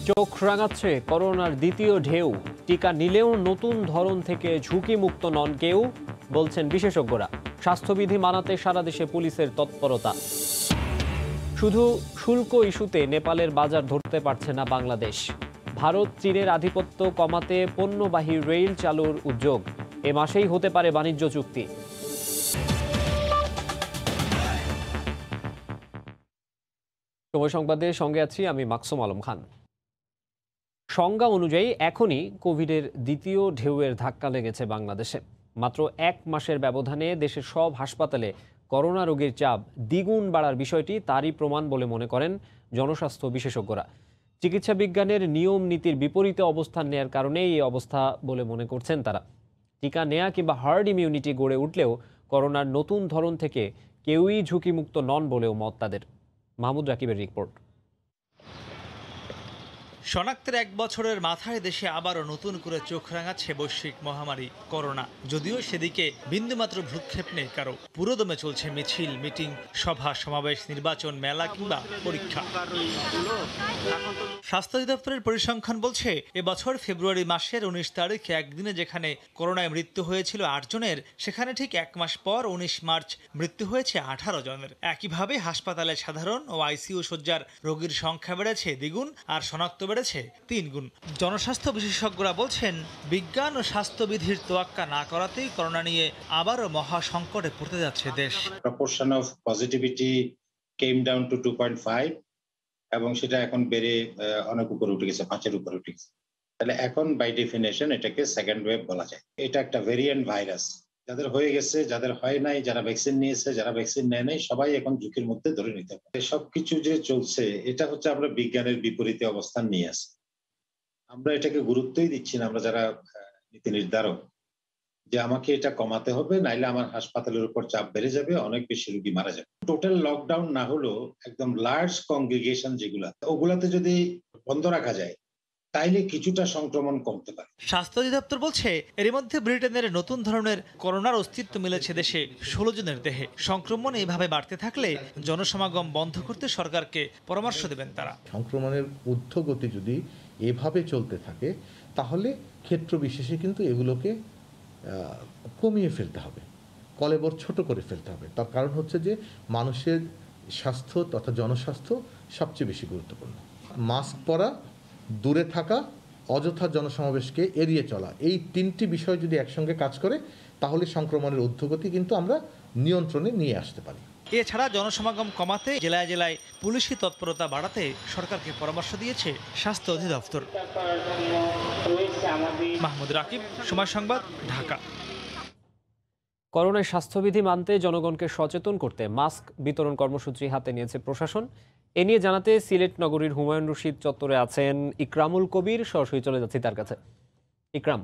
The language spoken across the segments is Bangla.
চোখ রাঙাচ্ছে করোনার দ্বিতীয় ঢেউ। টিকা নিলেও নতুন ধরন থেকে ঝুঁকিমুক্ত নন কেউ, বলছেন বিশেষজ্ঞরা। স্বাস্থ্যবিধি মানাতে সারা দেশে পুলিশের তৎপরতা। শুধু শুল্ক ইস্যুতে নেপালের বাজার ধরতে পারছে না বাংলাদেশ। ভারত চীনের আধিপত্য কমাতে পণ্যবাহী রেল চালুর উদ্যোগ। এ মাসেই হতে পারে বাণিজ্য চুক্তি। সময় সংবাদের সঙ্গে আছি আমি মাকসুম আলম খান। সংজ্ঞা অনুযায়ী এখনই কোভিডের দ্বিতীয় ঢেউয়ের ধাক্কা লেগেছে বাংলাদেশে। মাত্র এক মাসের ব্যবধানে দেশের সব হাসপাতালে করোনা রোগীর চাপ দ্বিগুণ বাড়ার বিষয়টি তারই প্রমাণ বলে মনে করেন জনস্বাস্থ্য বিশেষজ্ঞরা। চিকিৎসা বিজ্ঞানের নিয়ম নীতির বিপরীতে অবস্থান নেয়ার কারণেই এই অবস্থা বলে মনে করছেন তারা। টিকা নেয়া কিংবা হার্ড ইমিউনিটি গড়ে উঠলেও করোনার নতুন ধরন থেকে কেউই ঝুঁকিমুক্ত নন বলেও মত তাদের। মাহমুদ রাকিবের রিপোর্ট। শনাক্তের এক বছরের মাথায় দেশে আবারও নতুন করে চোখ রাঙাচ্ছে বৈশ্বিক মহামারী করোনা। যদিও সেদিকে বিন্দুমাত্র ভ্রুক্ষেপ নেই কারো। পুরোদমে চলছে মিছিল, মিটিং, সভা সমাবেশ, নির্বাচন, মেলা কিংবা পরীক্ষা। স্বাস্থ্য অধিদপ্তরের পরিসংখ্যান বলছে এবছর ফেব্রুয়ারি মাসের 19 তারিখে একদিনে যেখানে করোনায় মৃত্যু হয়েছিল 8 জনের, সেখানে ঠিক এক মাস পর 19 মার্চ মৃত্যু হয়েছে 18 জনের। একইভাবে হাসপাতালে সাধারণ ও আইসিইউ শয্যার রোগীর সংখ্যা বেড়েছে দ্বিগুণ আর শনাক্ত বেড়েছে 3 গুণ। জনস্বাস্থ্য বিশেষজ্ঞরা বলছেন, বিজ্ঞান ও স্বাস্থ্যবিধির তোয়াক্কা না করাতেই করোনা নিয়ে আবারও মহা সংকটে পড়তে যাচ্ছে দেশ। Proportion of positivity came down to 2.5 এবং সেটা এখন বেড়ে অনেক উপরে উঠে গেছে, 5-এর উপরে উঠে গেছে। তাহলে এখন বাই ডেফিনেশন এটাকে সেকেন্ড ওয়েভ বলা যায়। এটা একটা ভেরিয়েন্ট ভাইরাস। যাদের হয়ে গেছে, যাদের হয় নাই, যারা ভ্যাকসিন নিয়েছে, যারা ভ্যাকসিন নেয় নাই, সবাই এখন ঝুঁকির মধ্যে ধরে নিতে পারে। সবকিছু যে চলছে এটা হচ্ছে আমরা বিজ্ঞানের বিপরীতে অবস্থান নিয়ে আসি। আমরা এটাকে গুরুত্বই দিচ্ছি না, আমরা যারা নীতি নির্ধারক, যে আমাকে এটা কমাতে হবে, নাইলে আমার হাসপাতালের উপর চাপ বেড়ে যাবে, অনেক বেশি রোগী মারা যাবে। টোটাল লকডাউন না হলেও একদম লার্জ কংগ্রিগেশন যেগুলা, ওগুলাতে যদি বন্ধ রাখা যায় তাইলে কিছুটা সংক্রমণ কমতে পারে। স্বাস্থ্য অধিদপ্তর বলছে, এর মধ্যে ব্রিটেনের নতুন ধরনের করোনার অস্তিত্ব মিলেছে দেশে 16 জনের দেহে। সংক্রমণ এইভাবে বাড়তে থাকলে জনসমাগম বন্ধ করতে সরকারকে পরামর্শ দেবেন তারা। সংক্রমণের ঊর্ধ্বগতি যদি এভাবে চলতে থাকে তাহলে ক্ষেত্র বিশেষে কিন্তু এগুলোকে কমিয়ে ফেলতে হবে, কলেবর ছোট করে ফেলতে হবে। তার কারণ হচ্ছে যে মানুষের স্বাস্থ্য তথা জনস্বাস্থ্য সবচেয়ে বেশি গুরুত্বপূর্ণ। মাস্ক পরা, দূরে থাকা, অযথা জনসমাবেশকে এড়িয়ে চলা, এই 3টি বিষয় যদি একসঙ্গে কাজ করে তাহলে সংক্রমণের ঊর্ধ্বগতি কিন্তু আমরা নিয়ন্ত্রণে নিয়ে আসতে পারি। এছাড়া জনসমাগম কমাতে জেলায় জেলায় পুলিশি তৎপরতা বাড়াতে সরকারকে পরামর্শ দিয়েছে স্বাস্থ্য অধিদপ্তর। মাহমুদ রাকিব, সময় সংবাদ, ঢাকা। করোনায় স্বাস্থ্যবিধি মানতে জনগণকে সচেতন করতে মাস্ক বিতরণ কর্মসূচি হাতে নিয়েছে প্রশাসন। এ নিয়ে জানাতে সিলেট নগরীর হুমায়ুন রশিদ চত্বরে আছেন ইকরামুল কবির। সরাসরি চলে যাচ্ছি তার কাছে। ইকরাম।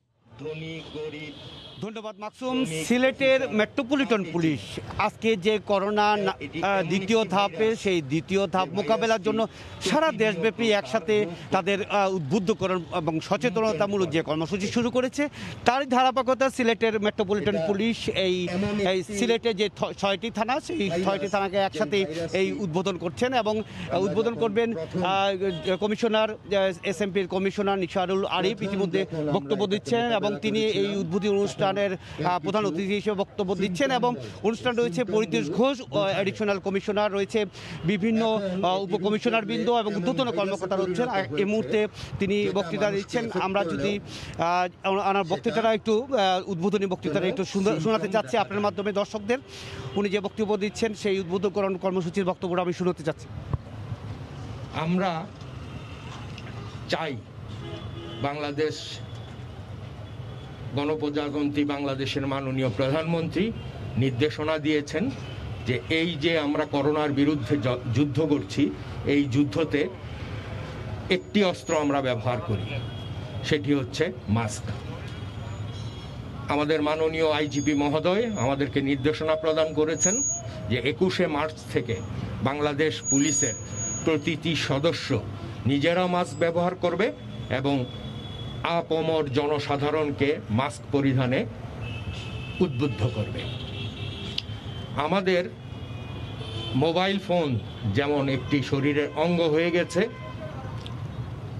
ধন্যবাদ মাকসুম। সিলেটের মেট্রোপলিটন পুলিশ আজকে যে করোনা দ্বিতীয় ধাপে সেই দ্বিতীয় ধাপ মোকাবেলার জন্য সারা দেশব্যাপী একসাথে তাদের উদ্বুদ্ধকরণ এবং সচেতনতামূলক যে কর্মসূচি শুরু করেছে, তারই ধারাবাহিকতা সিলেটের মেট্রোপলিটন পুলিশ এই সিলেটে যে 6টি থানা, সেই 6টি থানাকে একসাথে এই উদ্বোধন করছেন এবং উদ্বোধন করবেন কমিশনার, এসএমপির কমিশনার নিশারুল আরিফ ইতিমধ্যে বক্তব্য দিচ্ছেন এবং তিনি এই উদ্বোধনী অনুষ্ঠানের প্রধান অতিথি হিসেবে বক্তব্য দিচ্ছেন। এবং অনুষ্ঠান রয়েছে পরিতোষ ঘোষ, অ্যাডিশনাল কমিশনার রয়েছে, বিভিন্ন উপকমিশনার বৃন্দ এবং ঊর্ধ্বতন কর্মকর্তা রয়েছেন। এই মুহূর্তে তিনি বক্তৃতা দিচ্ছেন। আমরা যদি ওনার বক্তৃতাটা একটু উদ্বোধনী বক্তৃতাটা একটু শোনাতে চাচ্ছি আপনার মাধ্যমে দর্শকদের। উনি যে বক্তব্য দিচ্ছেন সেই উদ্বোধকরণ কর্মসূচির বক্তব্যটা আমি শোনাতে চাচ্ছি। আমরা চাই বাংলাদেশ গণপ্রজাতন্ত্রী বাংলাদেশের মাননীয় প্রধানমন্ত্রী নির্দেশনা দিয়েছেন যে এই যে আমরা করোনার বিরুদ্ধে যুদ্ধ করছি, এই যুদ্ধতে একটি অস্ত্র আমরা ব্যবহার করি, সেটি হচ্ছে মাস্ক। আমাদের মাননীয় আইজিপি মহোদয় আমাদেরকে নির্দেশনা প্রদান করেছেন যে 21শে মার্চ থেকে বাংলাদেশ পুলিশের প্রতিটি সদস্য নিজেরা মাস্ক ব্যবহার করবে এবং আপামর জনসাধারণকে মাস্ক পরিধানে উদ্বুদ্ধ করবে। আমাদের মোবাইল ফোন যেমন একটি শরীরের অঙ্গ হয়ে গেছে,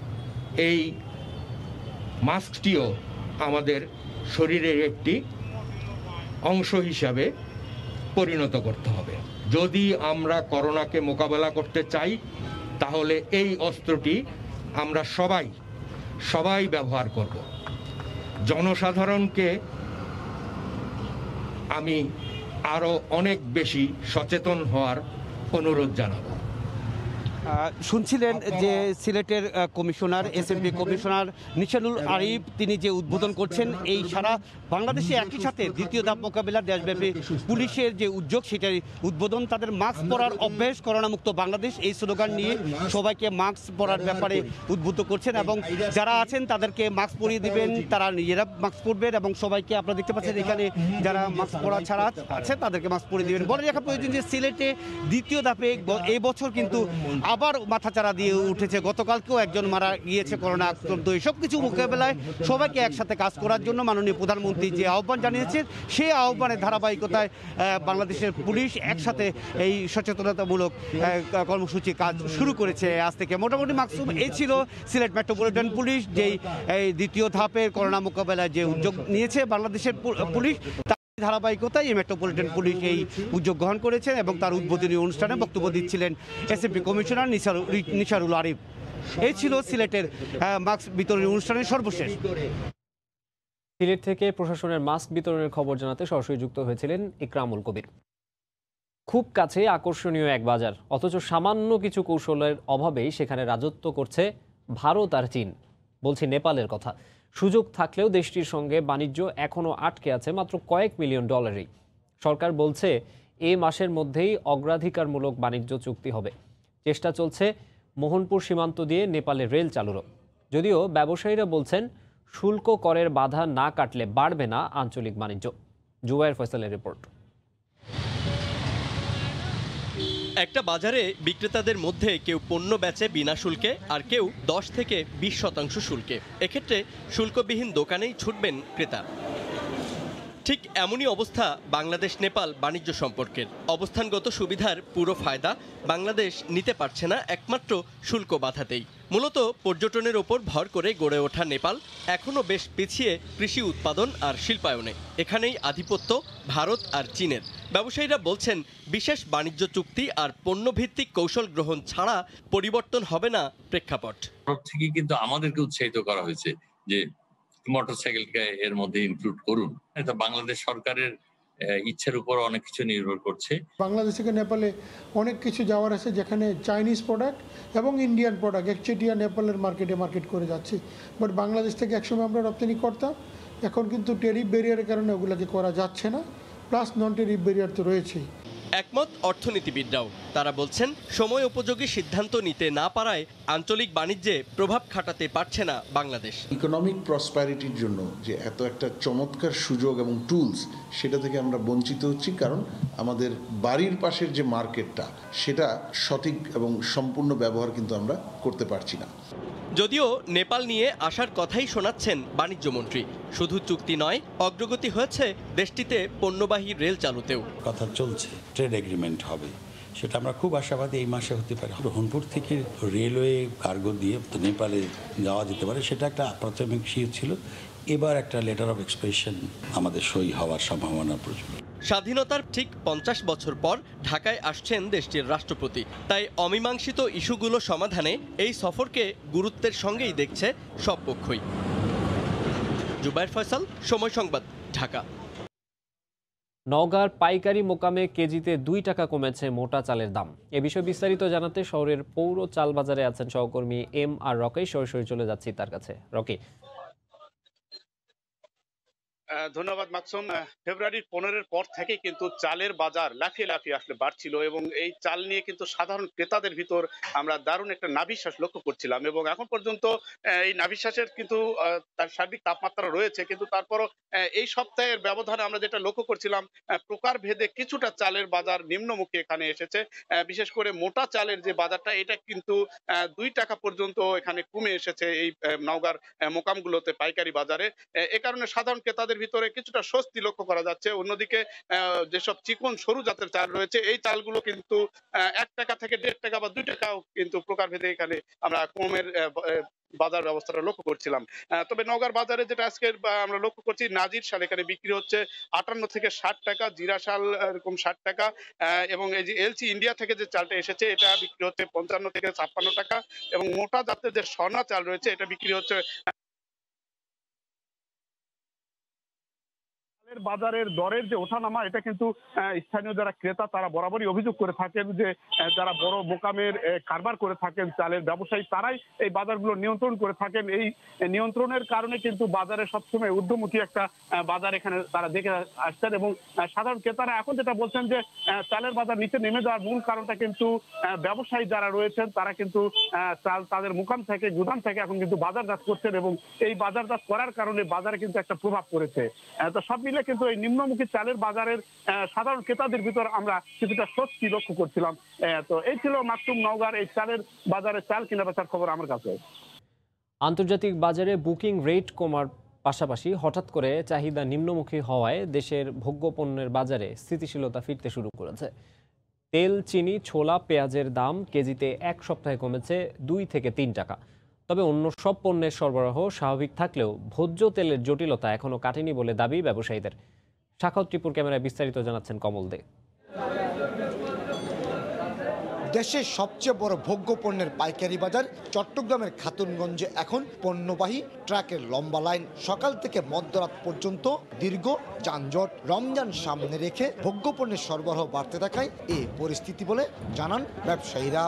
এই মাস্কটিও আমাদের শরীরের একটি অংশ হিসাবে পরিণত করতে হবে। যদি আমরা করোনাকে মোকাবেলা করতে চাই তাহলে এই অস্ত্রটি আমরা সবাই ব্যবহার করব। জনসাধারণকে আমি আরো অনেক বেশি সচেতন হওয়ার অনুরোধ জানাবো। শুনছিলেন যে সিলেটের commissioner SMP commissioner Nishanul Arif তিনি যে উদ্বোধন করছেন এই সারা বাংলাদেশে একই সাথে দ্বিতীয় ধাপ মোকাবিলার দেশব্যাপী পুলিশের যে উদ্যোগ সেটার উদ্বোধন, তাদের মাস্ক পরার অভ্যাস, করোনামুক্ত বাংলাদেশ এই স্লোগান নিয়ে সবাইকে মাস্ক পরার ব্যাপারে উদ্বুদ্ধ করছেন এবং যারা আছেন তাদেরকে মাস্ক পরিয়ে দিবেন, তারা নিজেরা মাস্ক পরবেন এবং সবাইকে আপনারা দেখতে পাচ্ছেন এখানে যারা মাস্ক পরা ছাড়া আছে তাদেরকে মাস্ক পরিয়ে দিবেন। বলে রাখা প্রয়োজন যে সিলেটে দ্বিতীয় ধাপে এই বছর কিন্তু আবার মাথাচাড়া দিয়ে উঠেছে। গতকালকেও একজন মারা গিয়েছে করোনা আক্রান্ত। এসব কিছু মোকাবেলায় সবাইকে একসাথে কাজ করার জন্য মাননীয় প্রধানমন্ত্রী যে আহ্বান জানিয়েছেন সেই আহ্বানের ধারাবাহিকতায় বাংলাদেশের পুলিশ একসাথে এই সচেতনতামূলক কর্মসূচি কাজ শুরু করেছে আজ থেকে। মোটামুটি মাকসুম এই ছিল সিলেট মেট্রোপলিটন পুলিশ যেই দ্বিতীয় ধাপের করোনা মোকাবেলায় যে উদ্যোগ নিয়েছে বাংলাদেশের পুলিশ, ধারাবাহিকতায় এই মেট্রোপলিটন পুলিশ এই উদ্যোগ গ্রহণ করেছেন এবং তার উদ্বোধনী অনুষ্ঠানে বক্তব্য দিচ্ছিলেন এসএমপি কমিশনার নিশারুল আরিফ। এই ছিল সিলেটের মাস্ক বিতরণী অনুষ্ঠানের সর্বশেষ। সিলেট থেকে প্রশাসনের মাস্ক বিতরণের খবর জানাতে সরাসরি যুক্ত হয়েছিলেন ইকরামুল কবির। খুব কাছে আকর্ষণীয় এক বাজার, অথচ সামান্য কিছু কৌশলের অভাবেই সেখানে রাজত্ব করছে ভারত আর চীন। বলছি নেপালের কথা। সুযোগ থাকলেও দেশটির সঙ্গে বাণিজ্য এখনও আটকে আছে মাত্র কয়েক মিলিয়ন ডলারেই। সরকার বলছে এ মাসের মধ্যেই অগ্রাধিকারমূলক বাণিজ্য চুক্তি হবে। চেষ্টা চলছে মোহনপুর সীমান্ত দিয়ে নেপালে রেল চালুরও। যদিও ব্যবসায়ীরা বলছেন শুল্ক করের বাধা না কাটলে বাড়বে না আঞ্চলিক বাণিজ্য। জুবায়ের ফয়সালের রিপোর্ট। একটা বাজারে বিক্রেতাদের মধ্যে কেউ পণ্য বেচে বিনা শুল্কে আর কেউ 10 থেকে 20% শুল্কে। এক্ষেত্রে শুল্কবিহীন দোকানেই ছুটবেন ক্রেতা। ঠিক এমনই অবস্থা বাংলাদেশ নেপাল বাণিজ্য সম্পর্কের। অবস্থানগত সুবিধার পুরো ফায়দা বাংলাদেশ নিতে পারছে না একমাত্র শুল্ক বাধাতেই। মূলত পর্যটনের ওপর ভর করে গড়ে ওঠা নেপাল এখনও বেশ পিছিয়ে কৃষি উৎপাদন আর শিল্পায়নে। এখানেই আধিপত্য ভারত আর চীনের। ব্যবসায়ীরা বলছেন বিশেষ বাণিজ্য চুক্তি আর পণ্যভিত্তিক কৌশল গ্রহণ ছাড়া পরিবর্তন হবে না প্রেক্ষাপট। থেকে কিন্তু আমাদেরকে উৎসাহিত করা হয়েছে যে মোটরসাইকেলকে এর মধ্যে ইনক্লুড করুন। এটা বাংলাদেশ সরকারের ইচ্ছার উপর অনেক কিছু নির্ভর করছে। বাংলাদেশ থেকে নেপালে অনেক কিছু যাওয়ার আছে, যেখানে চাইনিজ প্রোডাক্ট এবং ইন্ডিয়ান প্রোডাক্ট একচেটিয়া নেপালের মার্কেট করে যাচ্ছে। বাট বাংলাদেশ থেকে একসময় আমরা রপ্তানি করতাম, এখন কিন্তু ট্যারিফ ব্যারিয়ারের কারণে ওগুলোকে করা যাচ্ছে না, প্লাস নন ট্যারিফ ব্যারিয়ার তো রয়েছেই। একমত অর্থনীতিবিদরাও। তারা বলছেন সময় উপযোগী সিদ্ধান্ত নিতে না পারায় আঞ্চলিক বাণিজ্যে প্রভাব খাটাতে পারছে না বাংলাদেশ। ইকোনমিক প্রসপ্যারিটির জন্য যে এত একটা চমৎকার সুযোগ এবং টুলস, সেটা থেকে আমরা বঞ্চিত হচ্ছি, কারণ আমাদের বাড়ির পাশের যে মার্কেটটা সেটা সঠিক এবং সম্পূর্ণ ব্যবহার কিন্তু আমরা করতে পারছি না। যদিও নেপাল নিয়ে আসার কথাই শোনাচ্ছেন বাণিজ্যমন্ত্রী। শুধু চুক্তি নয়, অগ্রগতি হয়েছে দেশটিতে পণ্যবাহী রেল চালুতেও। কথা চলছে, ট্রেড এগ্রিমেন্ট হবে, সেটা আমরা খুব আশাবাদী এই মাসে হতে পারে। মোহনপুর থেকে রেলওয়ে কার্গো দিয়ে নেপালে যাওয়া যেতে পারে, সেটা একটা প্রাথমিক ছিল। এবার একটা লেটার অফ এক্সপ্রেশন আমাদের সই হওয়ার সম্ভাবনা প্রচুর। স্বাধীনতার ঠিক 50 বছর পর ঢাকায় আসছেন দেশটির রাষ্ট্রপতি। তাই অমীমাংসিত ইস্যুগুলো সমাধানে এই সফরকে গুরুত্বের সঙ্গেই দেখছে সব পক্ষই। জুবায়ের ফয়সাল, সময় সংবাদ, ঢাকা। নওগাঁর পাইকারি মোকামে কেজিতে 2 টাকা কমেছে মোটা চালের দাম। এ বিষয়ে বিস্তারিত জানাতে শহরের পৌর চাল বাজারে আছেন সহকর্মী এম আর রকি। সরাসরি চলে যাচ্ছি তার কাছে। রকি। ধন্যবাদ মাকসুম। ফেব্রুয়ারির 15-এর পর থেকে কিন্তু চালের বাজার লাফিয়ে লাফিয়ে আসলে বাড়ছিল এবং এই চাল নিয়ে কিন্তু সাধারণ ক্রেতাদের ভিতর আমরা দারুণ একটা নাভিশ্বাস লক্ষ্য করছিলাম এবং এখন পর্যন্ত এই নাভিশ্বাসের কিন্তু তার সার্বিক তাপমাত্রা রয়েছে, কিন্তু তারপরও এই সপ্তাহের ব্যবধানে আমরা যেটা লক্ষ্য করছিলাম প্রকার ভেদে কিছুটা চালের বাজার নিম্নমুখী এখানে এসেছে। বিশেষ করে মোটা চালের যে বাজারটা এটা কিন্তু 2 টাকা পর্যন্ত এখানে কমে এসেছে এই নওগাঁর মোকামগুলোতে পাইকারি বাজারে। এ কারণে সাধারণ ক্রেতাদের ভিতরে কিছুটা স্বস্তি লক্ষ্য করা যাচ্ছে। অন্যদিকে যেসব চিকন সরু জাতের চাল রয়েছে এই চালগুলো কিন্তু 1 টাকা থেকে 1.5 টাকা বা 2 টাকাও কিন্তু প্রকারভেদে এখানে আমরা কমের বাজার ব্যবস্থাটা লক্ষ্য করছিলাম। তবে নওগাঁর বাজারে যেটা আজকে আমরা লক্ষ্য করছি, নাজির শাল এখানে বিক্রি হচ্ছে 58 থেকে 60 টাকা, জিরা শাল এরকম 60 টাকা, এবং এই যে এলচি ইন্ডিয়া থেকে যে চালটা এসেছে এটা বিক্রি হচ্ছে 55 থেকে 56 টাকা, এবং মোটা জাতের যে স্বর্ণা চাল রয়েছে এটা বিক্রি হচ্ছে। বাজারের দরের যে ওঠানামা এটা কিন্তু স্থানীয় যারা ক্রেতা তারা বরাবরই অভিযোগ করে থাকেন যে যারা বড় মোকামের কারবার করে থাকেন চালের ব্যবসায়ী তারাই এই বাজারগুলো নিয়ন্ত্রণ করে থাকেন। এই নিয়ন্ত্রণের কারণে কিন্তু বাজারে সবসময় ঊর্ধ্বমুখী একটা বাজার এখানে তারা দেখে আসছেন, এবং সাধারণ ক্রেতারা এখন যেটা বলছেন যে চালের বাজার নিচে নেমে যাওয়ার মূল কারণটা কিন্তু ব্যবসায়ী যারা রয়েছেন তারা কিন্তু চাল তাদের মোকাম থেকে গুদাম থেকে এখন কিন্তু বাজারজাত করছেন, এবং এই বাজারজাত করার কারণে বাজারে কিন্তু একটা প্রভাব পড়েছে। তো সব মিলে কিন্তু এই নিম্নমুখী চালের বাজারের সাধারণ ক্রেতাদের ভিতর আমরা কিছুটা স্বস্তি লক্ষ্য করছিলাম। তো এই ছিল মাকসুম নওগাঁর এই চালের বাজারে চাল কিনা বেচার খবর আমার কাছে। আন্তর্জাতিক বাজারে বুকিং রেট কমার পাশাপাশি হঠাৎ করে চাহিদা নিম্নমুখী হওয়ায় দেশের ভোগ্যপণ্যের বাজারে স্থিতিশীলতা ফিরতে শুরু করেছে। তেল, চিনি, ছোলা, পেঁয়াজের দাম কেজিতে এক সপ্তাহে কমেছে 2 থেকে 3 টাকা। তবে অন্য সব পণ্যের সরবরাহ স্বাভাবিক থাকলেও ভোজ্য তেলের জটিলতা এখনও কাটেনি বলে দাবি ব্যবসায়ীদের। সাখাওয়াত টিপুর ক্যামেরায় বিস্তারিত জানাচ্ছেন কমল দে। দেশের সবচেয়ে বড় ভোগ্য পণ্যের পাইকারি বাজার চট্টগ্রামের খাতুনগঞ্জে এখন পণ্যবাহী ট্রাকের লম্বা লাইন। সকাল থেকে মধ্যরাত পর্যন্ত দীর্ঘ যানজট। রমজান সামনে রেখে ভোগ্য পণ্যের সরবরাহ বাড়তে থাকায় এই পরিস্থিতি বলে জানান ব্যবসায়ীরা।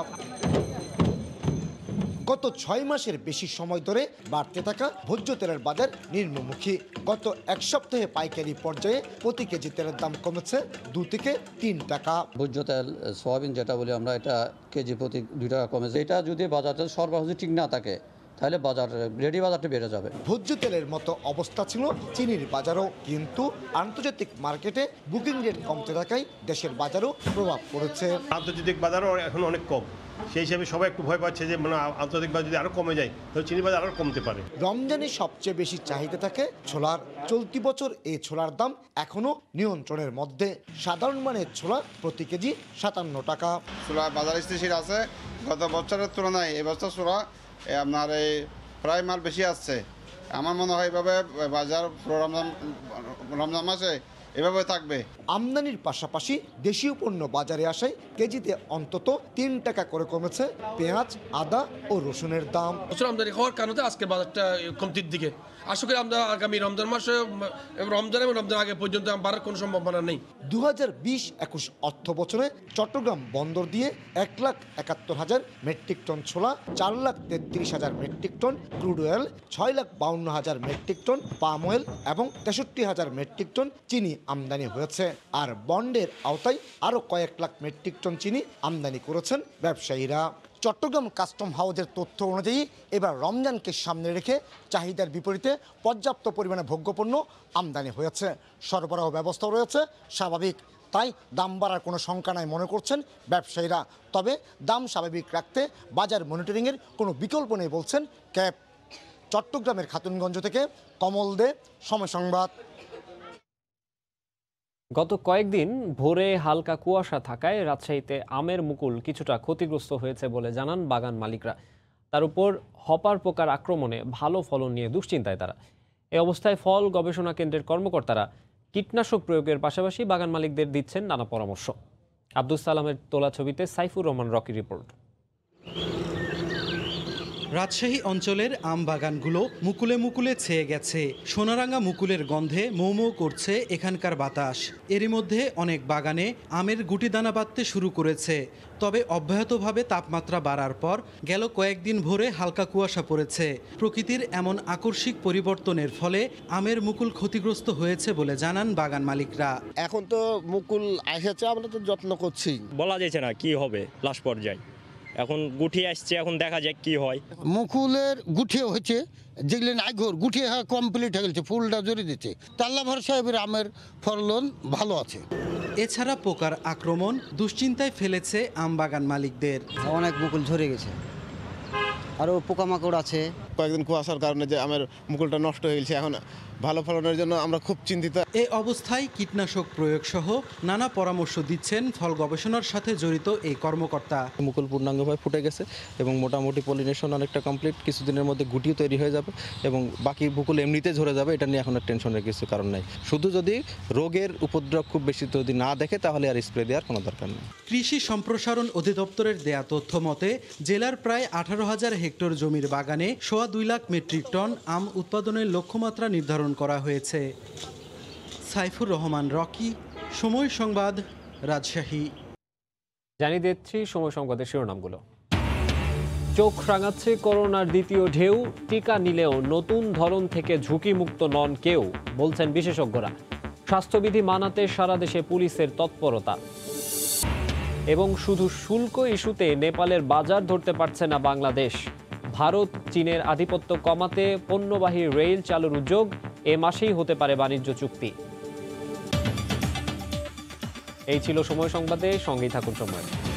গত 6 মাসের বেশি সময় ধরে বাড়তে থাকা ভোজ্য তেলের বাজার নিম্নমুখী। গত এক সপ্তাহে পাইকারি পর্যায়ে প্রতি কেজি তেলের দাম কমেছে 2 থেকে 3 টাকা। ভোজ্য তেল সয়াবিন যেটা বলি আমরা, এটা কেজি প্রতি 2 টাকা কমেছে। এটা যদি বাজারে সরবরাহ ঠিক না থাকে তাহলে রেডি বাজারটা বেড়ে যাবে। ভোজ্য তেলের মতো অবস্থা ছিল চিনির বাজারও, কিন্তু আন্তর্জাতিক মার্কেটে বুকিং রেট কমতে থাকায় দেশের বাজারও প্রভাব পড়েছে। আন্তর্জাতিক বাজারও এখন অনেক কম, সেই হিসাবে সবাই একটু ভয় পাচ্ছে যে আন্তর্জাতিক বাজার যদি আরো কমে যায় তাহলে চিনি বাজার আরো কমতে পারে। রমজানে সবচেয়ে বেশি চাহিদা থাকে ছোলার। চলতি বছর এই ছোলার দাম এখনো নিয়ন্ত্রণের মধ্যে। সাধারণ মানের ছোলা প্রতি কেজি 57 টাকা। ছোলা বাজার স্থিতিশীল আছে। গত বছরের তুলনায় এবছর ছোলা আপনার এই প্রায় মাল বেশি আসছে। আমার মনে হয় এভাবে বাজার রমজান মাসে এভাবে থাকবে। আমদানির পাশাপাশি দেশীয় পণ্য বাজারে আসায় কেজিতে অন্তত 3 টাকা করে কমেছে পেঁয়াজ, আদা ও রসুনের দাম। আমদানি হওয়ার কারণে আজকে বাজারটা কমতির দিকে। আশা করি আমরা আগামী রমজান মাসে রমজান এবং রমজান আগে পর্যন্ত বাড়ার কোনো সম্ভাবনা নেই। 2020-21 অর্থ বছরে চট্টগ্রাম বন্দর দিয়ে 1,71,000 মেট্রিক টন ছোলা, 4,33,000 metric ton crude oil, 6,52,000 metric ton palm oil এবং 63,000 মেট্রিক টন চিনি আমদানি হয়েছে। আর বন্ডের আওতায় আরও কয়েক লাখ মেট্রিক টন চিনি আমদানি করেছেন ব্যবসায়ীরা। চট্টগ্রাম কাস্টম হাউজের তথ্য অনুযায়ী এবার রমজানকে সামনে রেখে চাহিদার বিপরীতে পর্যাপ্ত পরিমাণে ভোগ্যপণ্য আমদানি হয়েছে। সরবরাহ ব্যবস্থা রয়েছে স্বাভাবিক, তাই দাম বাড়ার কোনো শঙ্কা নাই মনে করছেন ব্যবসায়ীরা। তবে দাম স্বাভাবিক রাখতে বাজার মনিটরিংয়ের কোনো বিকল্প নেই বলছেন ক্যাপ। চট্টগ্রামের খাতুনগঞ্জ থেকে কমল দে, সময় সংবাদ। গত কয়েকদিন ভোরে হালকা কুয়াশা থাকায় রাজশাহীতে আমের মুকুল কিছুটা ক্ষতিগ্রস্ত হয়েছে বলে জানান বাগান মালিকরা। তার উপর হপার পোকার আক্রমণে ভালো ফলন নিয়ে দুশ্চিন্তায় তারা। এই অবস্থায় ফল গবেষণা কেন্দ্রের কর্মকর্তারা কীটনাশক প্রয়োগের পাশাপাশি বাগান মালিকদের দিচ্ছেন নানা পরামর্শ। আব্দুল সালামের তোলা ছবিতে সাইফুর রহমান রকি রিপোর্ট। রাজশাহী অঞ্চলের আম বাগানগুলো মুকুলে মুকুলে ছেয়ে গেছে। সোনারাঙা মুকুলের গন্ধে মৌ মৌ করছে এখানকার বাতাস। এরই মধ্যে অনেক বাগানে আমের গুটি দানা বাঁধতে শুরু করেছে। তবে অব্যাহতভাবে তাপমাত্রা বাড়ার পর গেল কয়েকদিন ভোরে হালকা কুয়াশা পড়েছে। প্রকৃতির এমন আকস্মিক পরিবর্তনের ফলে আমের মুকুল ক্ষতিগ্রস্ত হয়েছে বলে জানান বাগান মালিকরা। এখন তো মুকুল এসেছে, আমরা তো যত্ন করছি, বলা যাচ্ছে না কি হবে লাস্ট পর্যায়ে। এখন গুটি আসছে, এখন দেখা যাক কি হয়। মুকুলের গুঠিয়ে হয়েছে, যেগুলো নাইঘর গুঠিয়ে কমপ্লিট হয়ে গেছে, ফুলটা জড়িয়ে দিচ্ছে। তাল্লা ভর সাহেবের আমের ফলন ভালো আছে। এছাড়া পোকার আক্রমণ দুশ্চিন্তায় ফেলেছে আম বাগান মালিকদের। অনেক মুকুল ঝরে গেছে, আরও পোকামাকড় আছে। কয়েকদিন কুয়াশার কারণে যে আমের মুকুলটা নষ্ট হয়ে গেছে, এখন ভালো ফলনের জন্য আমরা খুব চিন্তিত। এই অবস্থায় কীটনাশক প্রয়োগ সহ নানা পরামর্শ দিচ্ছেন ফল গবেষণার সাথে জড়িত এই কর্মকর্তা। মুকুল পূর্ণাঙ্গভাবে ফুটে গেছে এবং মোটামুটি পলিনেশন অনেকটা কমপ্লিট, কিছুদিনের মধ্যে গুটিও তৈরি হয়ে যাবে এবং বাকি মুকুল এমনিতে ঝরে যাবে, এটা নিয়ে এখন আর টেনশনের কিছু কারণ নাই। শুধু যদি রোগের উপদ্রব খুব বেশি যদি না দেখে তাহলে আর স্প্রে দেওয়ার কোনো দরকার নেই। কৃষি সম্প্রসারণ অধিদপ্তরের দেয়া তথ্য মতে জেলার প্রায় 18,000 হেক্টর জমির বাগানে 2.25 লাখ মেট্রিক টন আম উৎপাদনের লক্ষ্যমাত্রা নির্ধারণ করা হয়েছে। সাইফুর রহমান রকি, সময় সংবাদ, রাজশাহী। জানিয়ে দিচ্ছি সময় সংবাদের শিরোনামগুলো। চোখ রাঙাচ্ছে করোনার দ্বিতীয় ঢেউ, টিকা নিলেও নতুন ধরন থেকে ঝুঁকিমুক্ত নন কেউ, বলছেন বিশেষজ্ঞরা। স্বাস্থ্যবিধি মানাতে সারা দেশে পুলিশের তৎপরতা। এবং শুধু শুল্ক ইস্যুতে নেপালের বাজার ধরতে পারছে না বাংলাদেশ। ভারত চীনের আধিপত্য কমাতে পণ্যবাহী রেল চালুর উদ্যোগ, এ মাসেই হতে পারে বাণিজ্য চুক্তি। এই ছিল সময় সংবাদে, সঙ্গেই থাকুন সময়।